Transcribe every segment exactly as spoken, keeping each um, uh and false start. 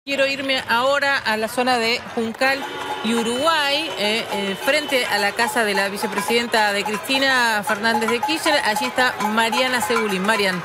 Quiero irme ahora a la zona de Juncal y Uruguay, eh, eh, frente a la casa de la vicepresidenta de Cristina Fernández de Kirchner. Allí está Mariana Segulín. Marian.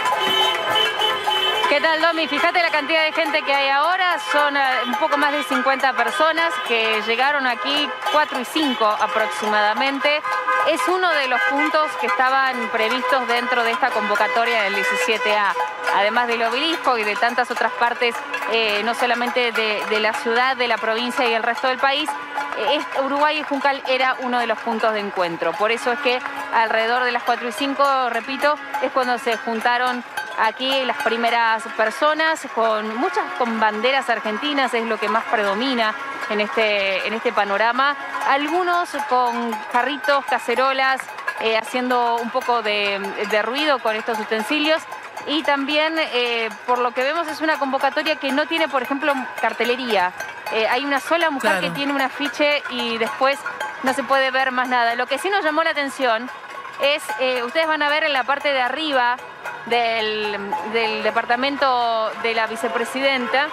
¿Qué tal, Domi? Fíjate la cantidad de gente que hay ahora. Son uh, un poco más de cincuenta personas que llegaron aquí, cuatro y cinco aproximadamente. Es uno de los puntos que estaban previstos dentro de esta convocatoria del diecisiete A. Además del obelisco y de tantas otras partes, eh, no solamente de, de la ciudad, de la provincia y el resto del país, eh, Uruguay y Juncal era uno de los puntos de encuentro. Por eso es que alrededor de las cuatro y cinco, repito, es cuando se juntaron aquí las primeras personas, con muchas con banderas argentinas, es lo que más predomina en este, en este panorama. Algunos con carritos, cacerolas, eh, haciendo un poco de, de ruido con estos utensilios. Y también, eh, por lo que vemos, es una convocatoria que no tiene, por ejemplo, cartelería. Eh, hay una sola mujer claro. que tiene un afiche y después no se puede ver más nada. Lo que sí nos llamó la atención es, eh, ustedes van a ver en la parte de arriba del, del departamento de la vicepresidenta,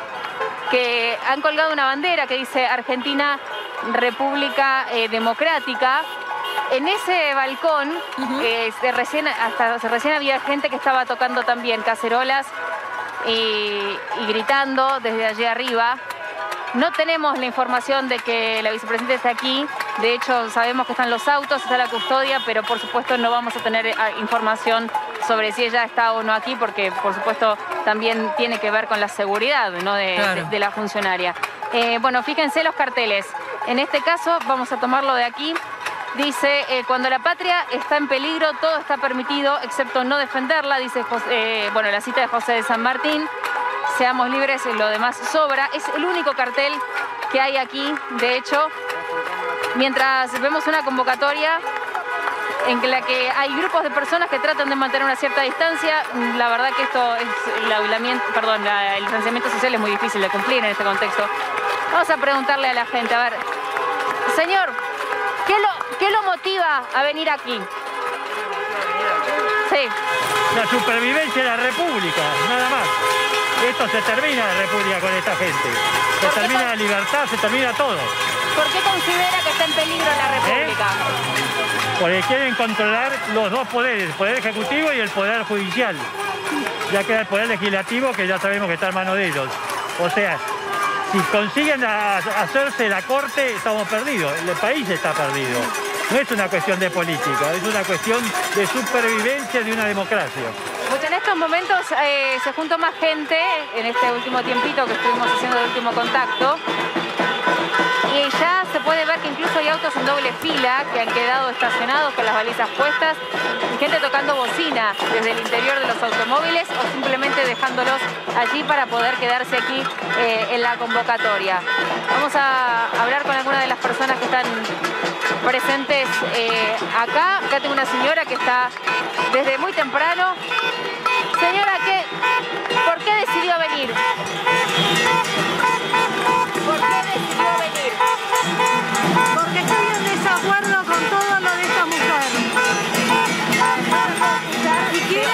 que han colgado una bandera que dice Argentina República eh, Democrática. En ese balcón, uh-huh. eh, se recién, hasta recién había gente que estaba tocando también cacerolas y, y gritando desde allí arriba. No tenemos la información de que la vicepresidenta esté aquí. De hecho, sabemos que están los autos, está la custodia, pero por supuesto no vamos a tener información sobre si ella está o no aquí, porque por supuesto también tiene que ver con la seguridad, ¿no? de, claro. de, de la funcionaria. Eh, bueno, fíjense los carteles. En este caso, vamos a tomarlo de aquí. Dice, eh, cuando la patria está en peligro, todo está permitido, excepto no defenderla, dice José, eh, bueno, la cita de José de San Martín. Seamos libres, lo demás sobra. Es el único cartel que hay aquí, de hecho, mientras vemos una convocatoria en la que hay grupos de personas que tratan de mantener una cierta distancia. La verdad que esto es el aislamiento, perdón, la, el distanciamiento social es muy difícil de cumplir en este contexto. Vamos a preguntarle a la gente, a ver, señor, ¿qué lo, qué lo motiva a venir aquí? Sí. La supervivencia de la República, nada más. Esto se termina la República con esta gente. Se termina la libertad, se termina todo. ¿Por qué considera que está en peligro la República? ¿Eh? Porque quieren controlar los dos poderes, el poder ejecutivo y el poder judicial. Ya queda el poder legislativo, que ya sabemos que está en manos de ellos. O sea, si consiguen a, hacerse la corte, estamos perdidos. El país está perdido. No es una cuestión de política, es una cuestión de supervivencia de una democracia. Pues en estos momentos eh, se juntó más gente en este último tiempito que estuvimos haciendo el último contacto. Y ya se puede ver que incluso hay autos en doble fila que han quedado estacionados con las balizas puestas y gente tocando bocina desde el interior de los automóviles o simplemente dejándolos allí para poder quedarse aquí eh, en la convocatoria. Vamos a hablar con alguna de las personas que están presentes eh, acá. Acá tengo una señora que está desde muy temprano. Señora, ¿qué, ¿por qué decidió venir? ¿Por qué decidió venir? Porque estoy en desacuerdo con todo lo de esta mujer. ¿Y quiero?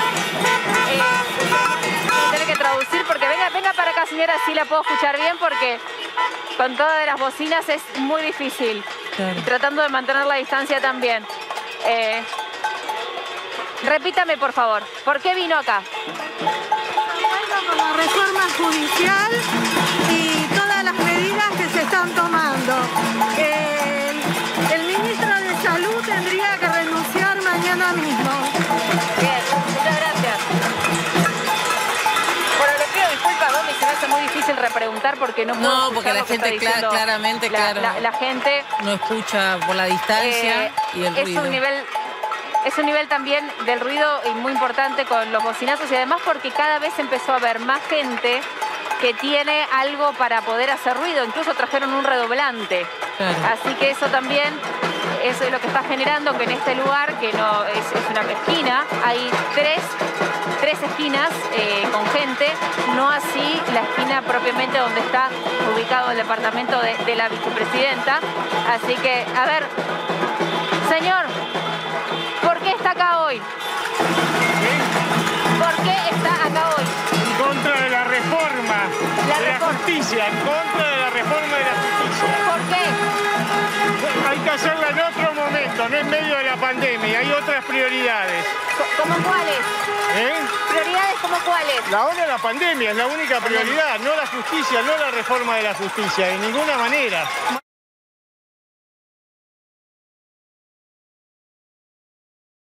Eh, tener que traducir porque venga, venga para acá, señora, así la puedo escuchar bien porque con todas las bocinas es muy difícil. Claro. Y tratando de mantener la distancia también. Eh, repítame, por favor, ¿por qué vino acá? Vengo con la reforma judicial y todas las medidas que se están tomando. El, el ministro de Salud tendría que renunciar mañana mismo. Bien, muchas gracias. Bueno, le pido disculpas, Domi, se me hace muy difícil repreguntar porque no puedo No, porque la gente cl claramente, la, claro, la, la gente no escucha por la distancia eh, y el es ruido. Un nivel, es un nivel también del ruido y muy importante con los bocinazos y además porque cada vez empezó a haber más gente que tiene algo para poder hacer ruido, incluso trajeron un redoblante. Claro. Así que eso también es lo que está generando que en este lugar, que no es, es una esquina, hay tres, tres esquinas eh, con gente, no así la esquina propiamente donde está ubicado el departamento de, de la vicepresidenta. Así que, a ver, señor, ¿por qué está acá hoy? ¿Por qué está acá hoy? En contra de la reforma La de reforma. la justicia, en contra de la reforma de la justicia. ¿Por qué? Hay que hacerla en otro momento, no en medio de la pandemia, hay otras prioridades. Co- ¿Cómo cuáles? ¿Eh? ¿Prioridades como cuáles? La hora de la pandemia es la única prioridad, no la justicia, no la reforma de la justicia, de ninguna manera.